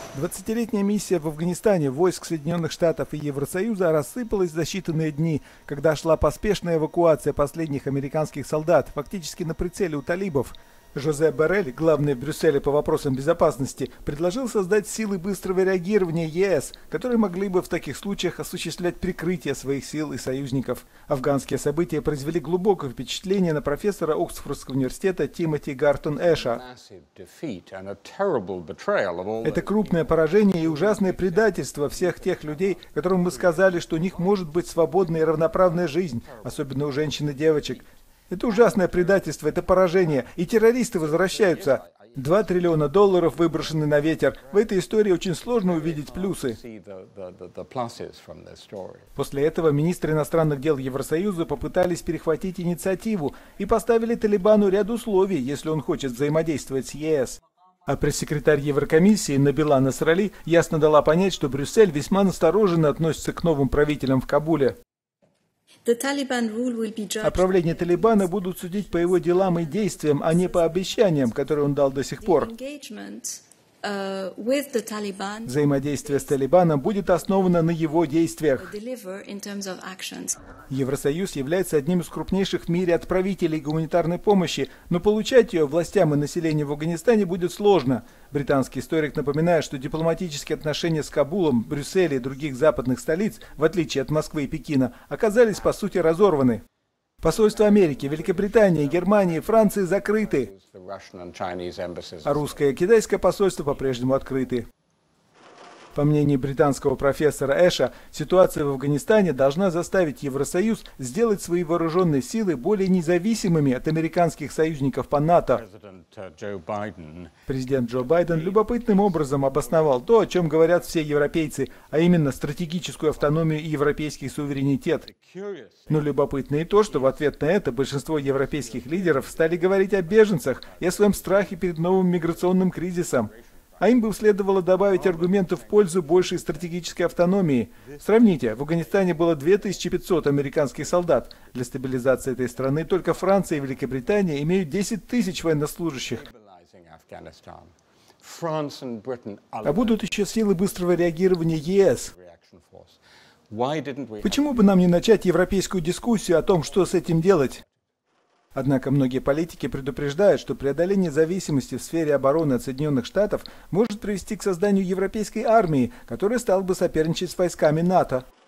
20-летняя миссия в Афганистане войск Соединенных Штатов и Евросоюза рассыпалась за считанные дни, когда шла поспешная эвакуация последних американских солдат, фактически на прицеле у талибов. Жозе Боррель, главный в Брюсселе по вопросам безопасности, предложил создать силы быстрого реагирования ЕС, которые могли бы в таких случаях осуществлять прикрытие своих сил и союзников. Афганские события произвели глубокое впечатление на профессора Оксфордского университета Тимоти Гартон-Эша. Это крупное поражение и ужасное предательство всех тех людей, которым мы сказали, что у них может быть свободная и равноправная жизнь, особенно у женщин и девочек. Это ужасное предательство, это поражение, и террористы возвращаются. $2 триллиона выброшены на ветер. В этой истории очень сложно увидеть плюсы. После этого министры иностранных дел Евросоюза попытались перехватить инициативу и поставили Талибану ряд условий, если он хочет взаимодействовать с ЕС. А пресс-секретарь Еврокомиссии Набила Насрали ясно дала понять, что Брюссель весьма настороженно относится к новым правителям в Кабуле. А правление Талибана будут судить по его делам и действиям, а не по обещаниям, которые он дал до сих пор. Взаимодействие с Талибаном будет основано на его действиях. Евросоюз является одним из крупнейших в мире отправителей гуманитарной помощи, но получать ее властям и населению в Афганистане будет сложно. Британский историк напоминает, что дипломатические отношения с Кабулом, Брюсселем и других западных столиц, в отличие от Москвы и Пекина, оказались по сути разорваны. Посольства Америки, Великобритании, Германии и Франции закрыты, а русское и китайское посольство по-прежнему открыты. По мнению британского профессора Эша, ситуация в Афганистане должна заставить Евросоюз сделать свои вооруженные силы более независимыми от американских союзников по НАТО. Президент Джо Байден любопытным образом обосновал то, о чем говорят все европейцы, а именно стратегическую автономию и европейский суверенитет. Но любопытно и то, что в ответ на это большинство европейских лидеров стали говорить о беженцах и о своем страхе перед новым миграционным кризисом. А им бы следовало добавить аргументы в пользу большей стратегической автономии. Сравните, в Афганистане было 2500 американских солдат. Для стабилизации этой страны только Франция и Великобритания имеют 10 тысяч военнослужащих. А будут еще силы быстрого реагирования ЕС. Почему бы нам не начать европейскую дискуссию о том, что с этим делать? Однако многие политики предупреждают, что преодоление зависимости в сфере обороны от Соединенных Штатов может привести к созданию европейской армии, которая стала бы соперничать с войсками НАТО.